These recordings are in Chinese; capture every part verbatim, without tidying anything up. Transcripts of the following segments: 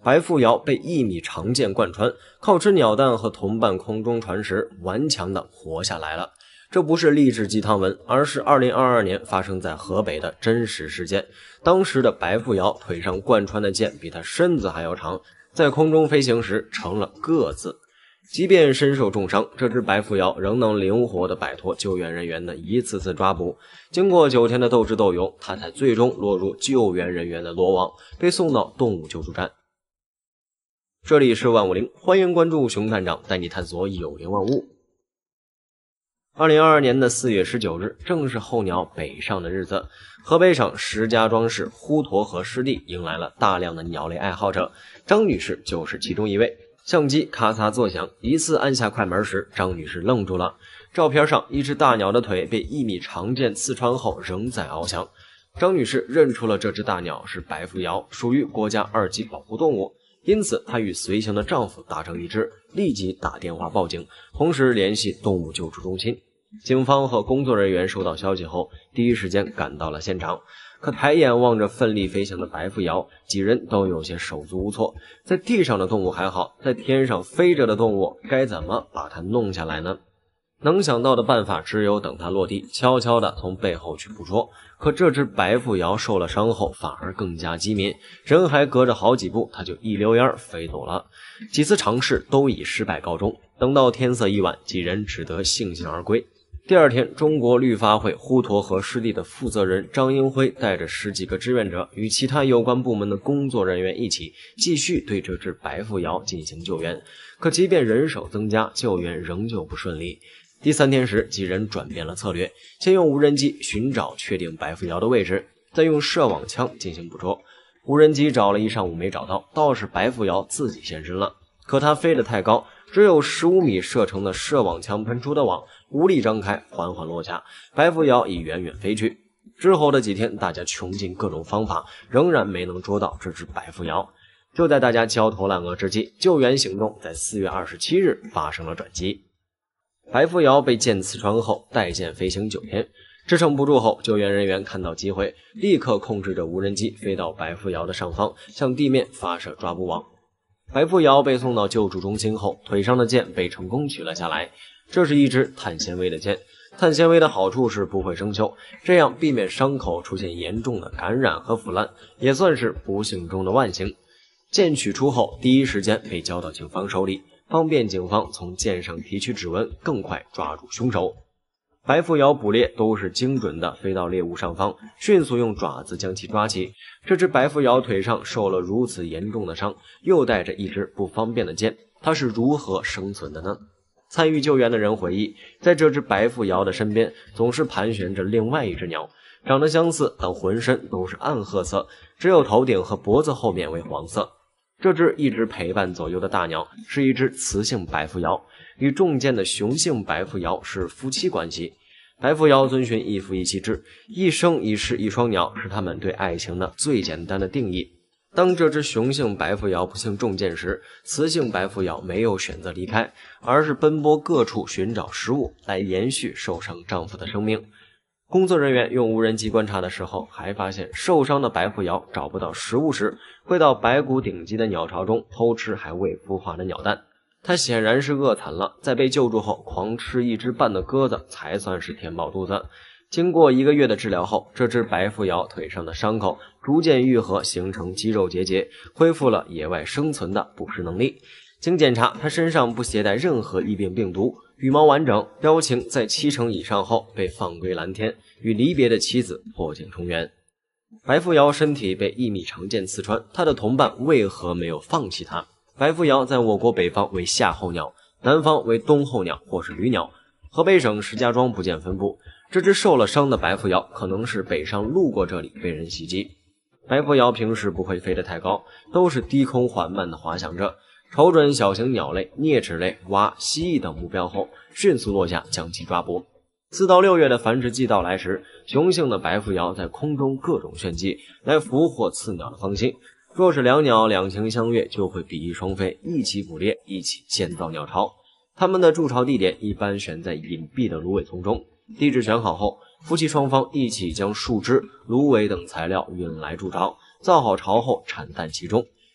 白腹瑶被一米长箭贯穿，靠吃鸟蛋和同伴空中传食，顽强地活下来了。这不是励志鸡汤文，而是二零二二年发生在河北的真实事件。当时的白腹瑶腿上贯穿的箭比他身子还要长，在空中飞行时成了个字。即便身受重伤，这只白腹瑶仍能灵活地摆脱救援人员的一次次抓捕。经过九天的斗智斗勇，它才最终落入救援人员的罗网，被送到动物救助站。这里是万物灵，欢迎关注熊探长带你探索有灵万物。二零二二年的四月十九日，正是候鸟北上的日子。河北省石家庄市滹沱河湿地迎来了大量的鸟类爱好者，张女士就是其中一位。相机咔嚓作响，一次按下快门时，张女士愣住了。照片上，一只大鸟的腿被一米长箭刺穿后仍在翱翔。张女士认出了这只大鸟是白腹瑶，属于国家二级保护动物，因此她与随行的丈夫达成一致，立即打电话报警，同时联系动物救助中心。警方和工作人员收到消息后，第一时间赶到了现场。可抬眼望着奋力飞行的白腹瑶，几人都有些手足无措。在地上的动物还好，在天上飞着的动物该怎么把它弄下来呢？能想到的办法只有等它落地，悄悄地从背后去捕捉。可这只白腹瑶受了伤后反而更加机敏，人还隔着好几步，它就一溜烟飞走了。几次尝试都以失败告终。等到天色已晚，几人只得悻悻而归。第二天，中国绿发会滹沱河湿地的负责人张英辉带着十几个志愿者与其他有关部门的工作人员一起，继续对这只白腹瑶进行救援。可即便人手增加，救援仍旧不顺利。第三天时，几人转变了策略，先用无人机寻找确定白腹瑶的位置，再用射网枪进行捕捉。无人机找了一上午没找到，倒是白腹瑶自己现身了。可它飞得太高，只有十五米射程的射网枪喷出的网无力张开，缓缓落下，白腹瑶已远远飞去。之后的几天，大家穷尽各种方法，仍然没能捉到这只白腹瑶。就在大家焦头烂额之际，救援行动在四月二十七日发生了转机。白腹瑶被箭刺穿后，带箭飞行九天，支撑不住后，救援人员看到机会，立刻控制着无人机飞到白腹瑶的上方，向地面发射抓捕网。白腹瑶被送到救助中心后，腿上的箭被成功取了下来。这是一支碳纤维的箭，碳纤维的好处是不会生锈，这样避免伤口出现严重的感染和腐烂，也算是不幸中的万幸。箭取出后，第一时间被交到警方手里，方便警方从箭上提取指纹，更快抓住凶手。白腹瑶捕猎都是精准的飞到猎物上方，迅速用爪子将其抓起。这只白腹瑶腿上受了如此严重的伤，又带着一支不方便的箭，它是如何生存的呢？参与救援的人回忆，在这只白腹瑶的身边总是盘旋着另外一只鸟，长得相似，但浑身都是暗褐色，只有头顶和脖子后面为黄色。这只一直陪伴左右的大鸟是一只雌性白腹瑶，与中箭的雄性白腹瑶是夫妻关系。白腹瑶遵循一夫一妻制，一生一世一双鸟是他们对爱情的最简单的定义。当这只雄性白腹瑶不幸中箭时，雌性白腹瑶没有选择离开，而是奔波各处寻找食物来延续受伤丈夫的生命。工作人员用无人机观察的时候，还发现受伤的白腹瑶找不到食物时，会到白骨顶级的鸟巢中偷吃还未孵化的鸟蛋。它显然是饿惨了，在被救助后狂吃一只半的鸽子才算是填饱肚子。经过一个月的治疗后，这只白腹瑶腿上的伤口逐渐愈合，形成肌肉结节，恢复了野外生存的捕食能力。经检查，它身上不携带任何疫病病毒，羽毛完整，标情在七成以上后被放归蓝天，与离别的妻子破镜重圆。白腹瑶身体被一米长箭刺穿，它的同伴为何没有放弃它？白腹瑶在我国北方为夏候鸟，南方为冬候鸟或是旅鸟。河北省石家庄不见分布。这只受了伤的白腹瑶可能是北上路过这里被人袭击。白腹瑶平时不会飞得太高，都是低空缓慢地滑翔着，瞅准小型鸟类、啮齿类、蛙、蜥蜴等目标后，迅速落下将其抓捕。四到六月的繁殖季到来时，雄性的白腹瑶在空中各种炫技，来俘获次鸟的芳心。若是两鸟两情相悦，就会比翼双飞，一起捕猎，一起建造鸟巢。它们的筑巢地点一般选在隐蔽的芦苇丛中。地址选好后，夫妻双方一起将树枝、芦苇等材料运来筑巢，造好巢后产蛋其中。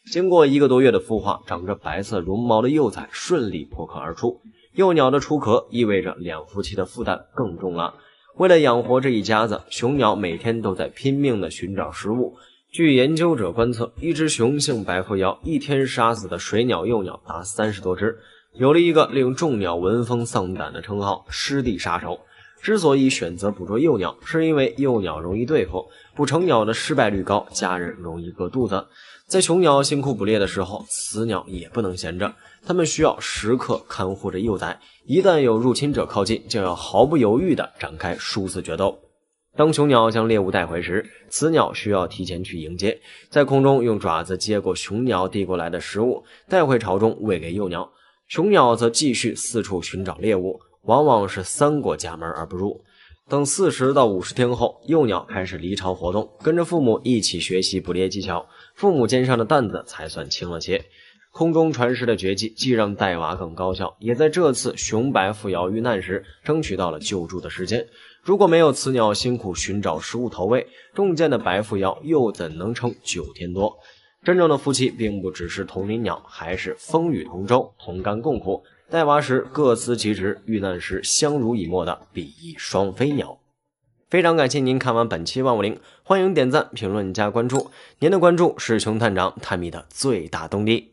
经过一个多月的孵化，长着白色绒毛的幼崽顺利破壳而出。幼鸟的出壳意味着两夫妻的负担更重了。为了养活这一家子，雄鸟每天都在拼命地寻找食物。据研究者观测，一只雄性白腹鹞一天杀死的水鸟幼鸟达三十多只，有了一个令众鸟闻风丧胆的称号——湿地杀手。之所以选择捕捉幼鸟，是因为幼鸟容易对付，捕成鸟的失败率高，家人容易饿肚子。在雄鸟辛苦捕猎的时候，雌鸟也不能闲着，它们需要时刻看护着幼崽，一旦有入侵者靠近，就要毫不犹豫地展开殊死决斗。当雄鸟将猎物带回时，雌鸟需要提前去迎接，在空中用爪子接过雄鸟递过来的食物，带回巢中喂给幼鸟。雄鸟则继续四处寻找猎物，往往是三过家门而不入。等四十到五十天后，幼鸟开始离巢活动，跟着父母一起学习捕猎技巧，父母肩上的担子才算轻了些。空中传食的绝技既让带娃更高效，也在这次雄白腹鹞遇难时争取到了救助的时间。如果没有雌鸟辛苦寻找食物投喂，中箭的白腹鹞又怎能撑九天多？真正的夫妻并不只是同林鸟，还是风雨同舟，同甘共苦，带娃时各司其职，遇难时相濡以沫的比翼双飞鸟。非常感谢您看完本期万物灵，欢迎点赞、评论、加关注，您的关注是熊探长探秘的最大动力。